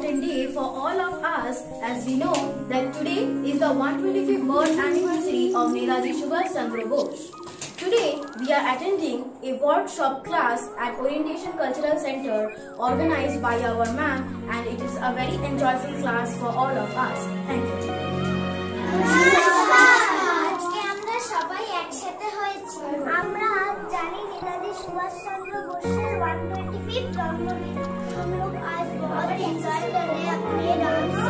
important day for all of us, as we know that today is the 125th birth anniversary of Netaji Subhash Chandra Bose. Today, we are attending a workshop class at Orientation Cultural Center organized by our ma'am, and it is a very enjoyable class for all of us. Thank you. আজকে আমরা সবাই একসাথে হয়েছি। আমরা জানি নেতাজি সুভাষ চন্দ্র বোসের 125th জন্মদিন। हम लोग आज बहुत एंजॉय कर रहे हैं अपने डांस से।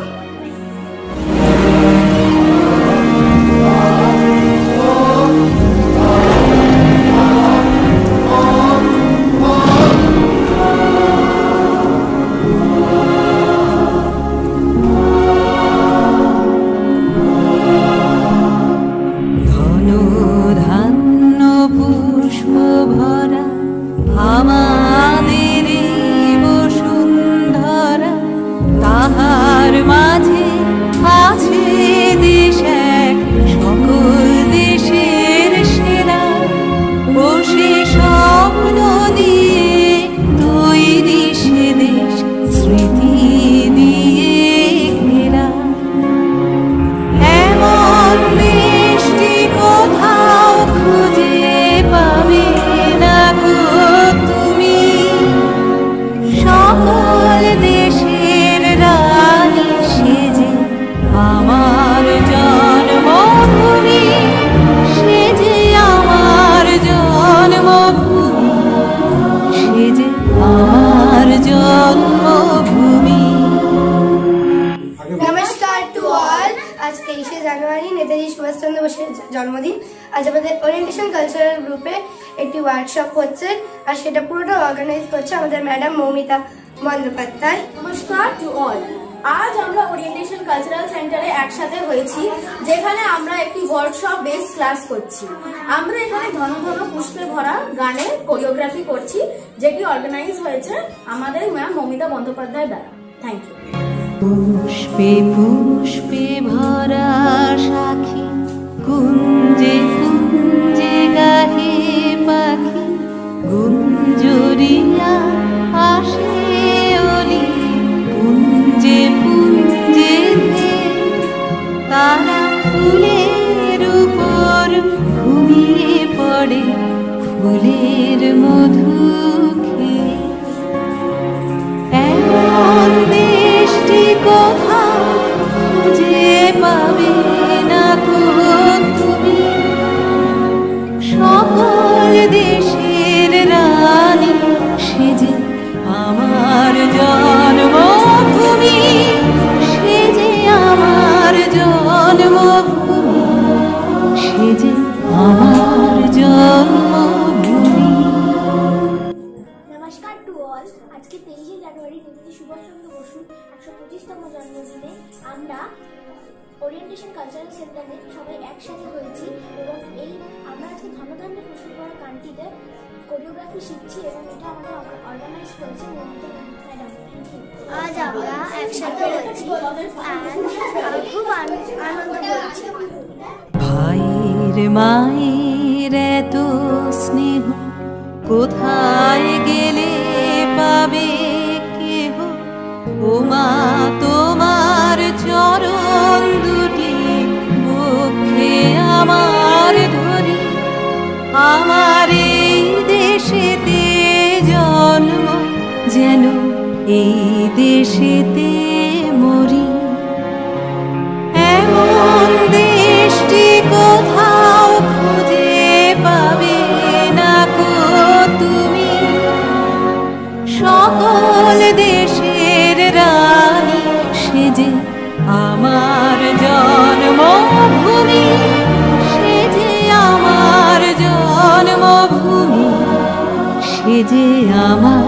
आज 23 জানুয়ারি নেতাজি সুভাষ চন্দ্র বোসের জন্মদিন। আজ আমাদের ওরিয়েন্টেশন কালচারাল গ্রুপে একটি ওয়ার্কশপ হচ্ছে, আর সেটা পুরোটা অর্গানাইজ করছে আমাদের ম্যাডাম মৌমিতা বন্দ্যোপাধ্যায়। নমস্কার টু অল। আজ আমরা ওরিয়েন্টেশন কালচারাল সেন্টারে একসাথে হয়েছি, যেখানে আমরা একটি ওয়ার্কশপ বেস ক্লাস করছি। আমরা এখানে ঘন ঘন পুষ্পে ভরা গানের কোরিওগ্রাফি করছি, যেটি অর্গানাইজ হয়েছে আমাদের ম্যাম মৌমিতা বন্দ্যোপাধ্যায় দ্বারা। Thank you. পুষ্পে পুষ্পে ভরা সাখী, কুঞ্জে কুঞ্জে গাহে পাখি, গুঞ্জরিয়া আসে অলি, পুঞ্জে পুঞ্জে তারা ফুলের উপর ঘুমিয়ে পড়ে, ফুলের মধু খেয়ে। এমন দেশটি কোথাও খুঁজে পাবে না তুমি, সকল দেশের রানী সেজে আমার জন্মভূমি, সেজে আমার জন্মভূমি, সেজে আমার জন্মভূমি। নমস্কার টু অল। আজকে 23 জানুয়ারি নেতাজি সুভাষ চন্দ্র বসুর 125তম জন্মদিনে আমরা ওরিয়েন্টেশন কালচারাল সেন্টারে সবাই একসাথে হয়েছি, এবং আমরা আজকে ধনধান্যে পুষ্পে ভরা গানটিতে কোরিওগ্রাফি শিখছি, এবং এটা আমাদের অর্গানাইজ করেছে মৌমিতা ম্যাডাম। আজ আমরা একসাথে হয়েছি আর খুব আনন্দ করছি। ভাইয়ের মায়ের এত স্নেহ কোথায় গেলে পাবে কেহ, ও মা তোমার চরণ দুটি বক্ষে আমার ধরি, আমার এই দেশেতে জন্ম যেন এই দেশেতে মরি। এমন দেশটি কোথাও খুঁজে পাবে না তুমি, সকল দেশের রানী সেজে আমার জন্মভূমি, সেজে আমার জন্মভূমি, সেজে আমার